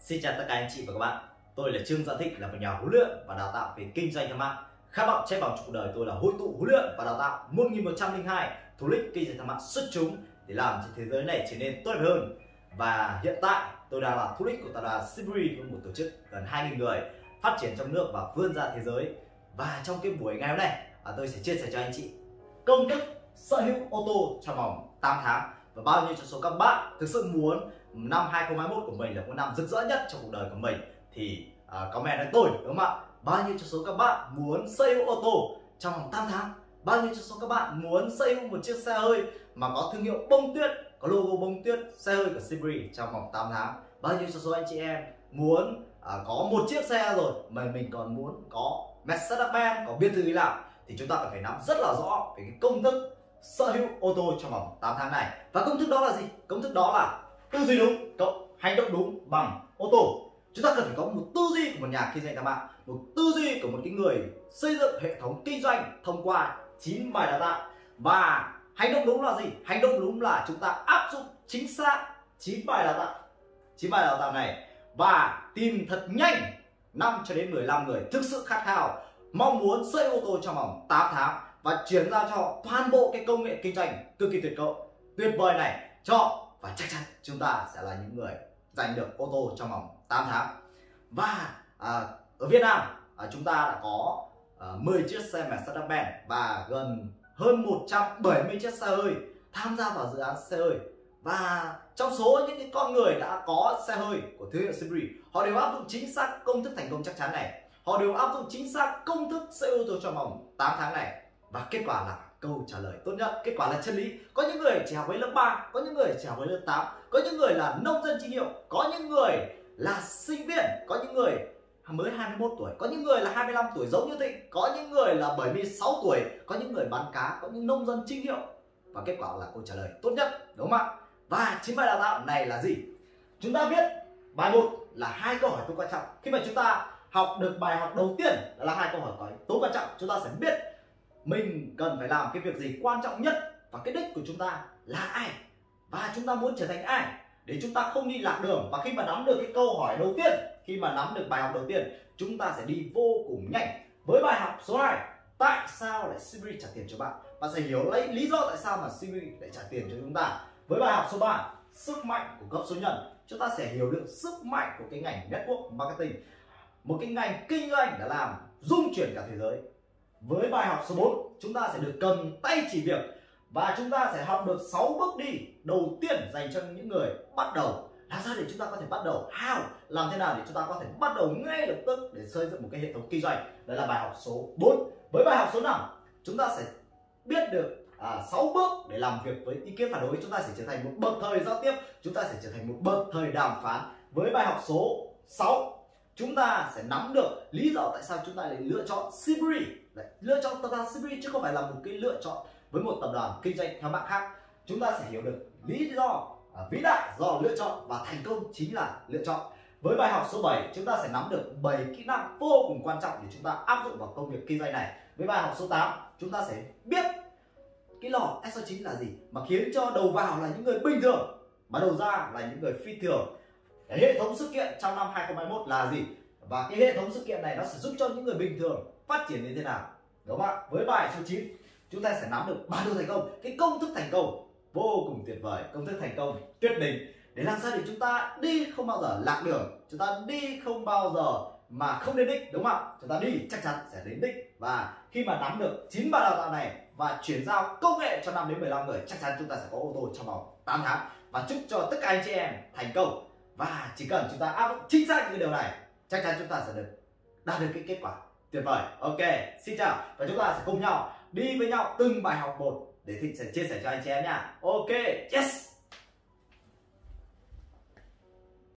Xin chào tất cả anh chị và các bạn. Tôi là Trương Gia Thịnh, là một nhà huấn luyện và đào tạo về kinh doanh theo mạng. Khát vọng chạy bằng cuộc đời tôi là hội tụ huấn luyện và đào tạo 1102 thủ lĩnh kinh doanh theo mạng xuất chúng để làm cho thế giới này trở nên tốt đẹp hơn. Và hiện tại tôi đang là thủ lĩnh của tập đoàn Sibri, với một tổ chức gần 2.000 người phát triển trong nước và vươn ra thế giới. Và trong cái buổi ngày hôm nay, tôi sẽ chia sẻ cho anh chị công thức sở hữu ô tô trong vòng 8 tháng. Và bao nhiêu trong số các bạn thực sự muốn năm 2021 của mình là một năm rực rỡ nhất trong cuộc đời của mình thì comment với tôi, đúng không ạ? Bao nhiêu trong số các bạn muốn sở hữu ô tô trong vòng 8 tháng? Bao nhiêu trong số các bạn muốn sở hữu một chiếc xe hơi mà có thương hiệu bông tuyết, có logo bông tuyết, xe hơi của Sibri trong vòng 8 tháng? Bao nhiêu trong số anh chị em muốn có một chiếc xe rồi mà mình còn muốn có Mercedes-Benz, có biệt thự đi làm? Thì chúng ta cần phải nắm rất là rõ về cái công thức sở hữu ô tô trong vòng 8 tháng này. Và công thức đó là gì? Công thức đó là tư duy đúng cộng hành động đúng bằng ô tô. Chúng ta cần phải có một tư duy của một nhà kinh doanh theo mạng, một tư duy của một cái người xây dựng hệ thống kinh doanh thông qua 9 bài đào tạo. Và hành động đúng là gì? Hành động đúng là chúng ta áp dụng chính xác 9 bài đào tạo. 9 bài đào tạo này và tìm thật nhanh 5 cho đến 15 người thực sự khát khao mong muốn xây ô tô trong vòng 8 tháng và chuyển giao cho toàn bộ cái công nghệ kinh doanh cực kỳ tuyệt vời này cho, và chắc chắn chúng ta sẽ là những người giành được ô tô trong vòng 8 tháng. Và ở Việt Nam chúng ta đã có 10 chiếc xe Mercedes-Benz và gần hơn 170 chiếc xe hơi tham gia vào dự án xe hơi. Và trong số những cái con người đã có xe hơi của thương hiệu Sibri, họ đều áp dụng chính xác công thức thành công chắc chắn này. Họ đều áp dụng chính xác công thức sở hữu ô tô trong vòng 8 tháng này. Và kết quả là câu trả lời tốt nhất, kết quả là chân lý. Có những người chỉ học với lớp 3, có những người chỉ học với lớp 8, có những người là nông dân chính hiệu, có những người là sinh viên, có những người mới 21 tuổi, có những người là 25 tuổi giống như Thịnh, có những người là 76 tuổi, có những người bán cá, có những nông dân chính hiệu. Và kết quả là câu trả lời tốt nhất, đúng không ạ? Và 9 bài đào tạo này là gì? Chúng ta biết bài 1 là 2 câu hỏi tối quan trọng. Khi mà chúng ta học được bài học đầu tiên là 2 câu hỏi tối quan trọng, chúng ta sẽ biết mình cần phải làm cái việc gì quan trọng nhất và cái đích của chúng ta là ai và chúng ta muốn trở thành ai để chúng ta không đi lạc đường. Và khi mà nắm được cái câu hỏi đầu tiên, khi mà nắm được bài học đầu tiên, chúng ta sẽ đi vô cùng nhanh. Với bài học số 2, tại sao lại Sibri trả tiền cho bạn? Bạn sẽ hiểu lấy lý do tại sao mà Sibri lại trả tiền cho chúng ta. Với bài học số 3, sức mạnh của cấp số nhân, chúng ta sẽ hiểu được sức mạnh của cái ngành network marketing, một cái ngành kinh doanh đã làm rung chuyển cả thế giới. Với bài học số 4, chúng ta sẽ được cầm tay chỉ việc và chúng ta sẽ học được 6 bước đi đầu tiên dành cho những người bắt đầu. Làm sao để chúng ta có thể bắt đầu? How? Làm thế nào để chúng ta có thể bắt đầu ngay lập tức để xây dựng một cái hệ thống kinh doanh? Đó là bài học số 4. Với bài học số 5, chúng ta sẽ biết được 6 bước để làm việc với ý kiến phản đối. Chúng ta sẽ trở thành một bậc thầy giao tiếp, chúng ta sẽ trở thành một bậc thầy đàm phán. Với bài học số 6, chúng ta sẽ nắm được lý do tại sao chúng ta lại lựa chọn Sibri, lại lựa chọn tập đoàn Sibri chứ không phải là một cái lựa chọn với một tập đoàn kinh doanh theo mạng khác. Chúng ta sẽ hiểu được lý do vĩ đại do lựa chọn và thành công chính là lựa chọn. Với bài học số 7, chúng ta sẽ nắm được 7 kỹ năng vô cùng quan trọng để chúng ta áp dụng vào công việc kinh doanh này. Với bài học số 8, chúng ta sẽ biết cái lò S9 là gì mà khiến cho đầu vào là những người bình thường mà đầu ra là những người phi thường. Hệ thống sự kiện trong năm 2021 là gì? Và cái hệ thống sự kiện này nó sẽ giúp cho những người bình thường phát triển như thế nào? Đúng không ạ? Với bài số 9, chúng ta sẽ nắm được bản đồ thành công, cái công thức thành công vô cùng tuyệt vời, công thức thành công tuyệt đỉnh để làm sao để chúng ta đi không bao giờ lạc đường, chúng ta đi không bao giờ mà không đến đích, đúng không ạ? Chúng ta đi chắc chắn sẽ đến đích. Và khi mà nắm được 9 bài đào tạo này và chuyển giao công nghệ cho 5 đến 15 người, chắc chắn chúng ta sẽ có ô tô trong vòng 8 tháng. Và chúc cho tất cả anh chị em thành công. Và chỉ cần chúng ta áp dụng chính xác những điều này, chắc chắn chúng ta sẽ đạt được cái kết quả tuyệt vời. Ok, xin chào và chúng ta sẽ cùng nhau đi với nhau từng bài học một để Thịnh sẽ chia sẻ cho anh chị em nha. Ok, yes.